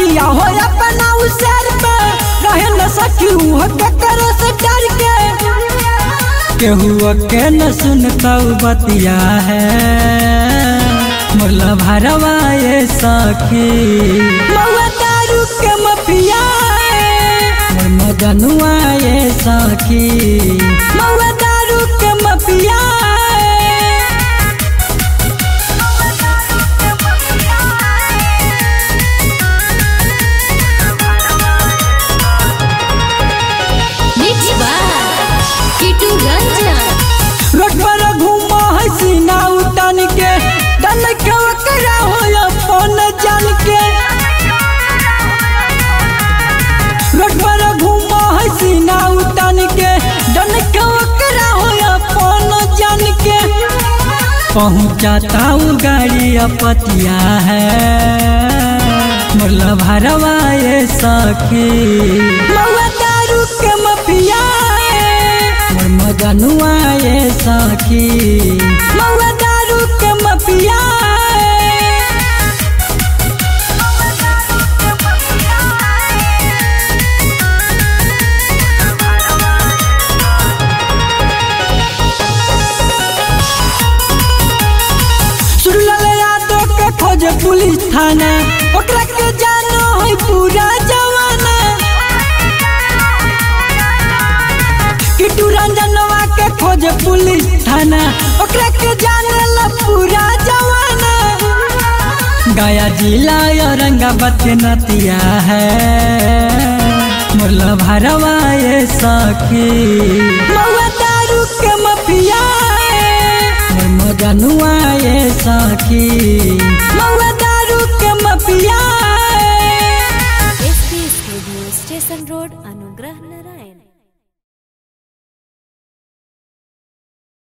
बतिया हो अपना उसेर पे रहे न सकी करो से डर के केहू के न सुनता बतिया है मुरला भरवा ये सखी मौआ दारू के मफिया मोर मजनुआ ये सखी मौआ दारू के मफिया रोड पर घूमा है सीना उतान के डन के वकरा हो अपन जान के रोड पर घूमा है सीना उतान के डन के वकरा हो अपन जान के पहुँचाता हूँ गाड़ी अपतिया है मुरला भरवा ये सखी मौआ दारू के मफिया मजनुआ ये सखी मौआ दारू के मफिया सुरलाल यादव के खोज पुलिस थाना ओकरा के जानो है पूरा जवाना किटू रंजनवा के खोज पुलिस थाना ओकरा के जाने ला पूरा जवाना गया जिला औरंगाबाद के नतिया है मुरला भरवा ये सखी मौआ दारू के मफिया मोर मजनुआ ये सखी मौआ दारू के mafia SP studio station road अनुग्रह।